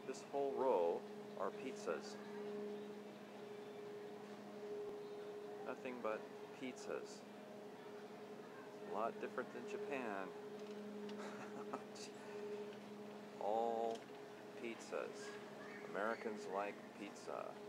This whole row are pizzas. Nothing but pizzas. A lot different than Japan. All pizzas. Americans like pizza.